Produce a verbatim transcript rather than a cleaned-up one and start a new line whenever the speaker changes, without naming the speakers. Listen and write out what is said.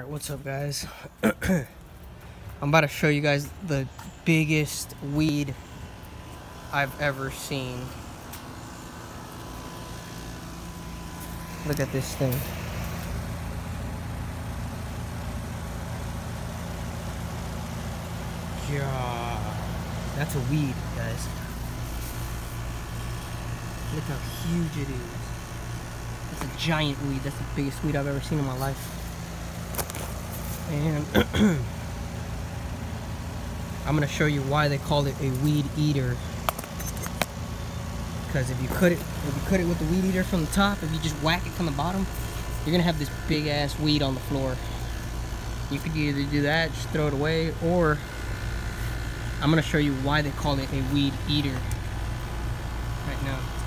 What's up, guys? I'm about to show you guys the biggest weed I've ever seen. Look at this thing. Yeah, that's a weed, guys. Look how huge it is. That's a giant weed. That's the biggest weed I've ever seen in my life. And I'm gonna show you why they call it a weed eater. Because if you cut it, if you cut it with the weed eater from the top, if you just whack it from the bottom, you're gonna have this big ass weed on the floor. You could either do that, just throw it away, or I'm gonna show you why they call it a weed eater right now.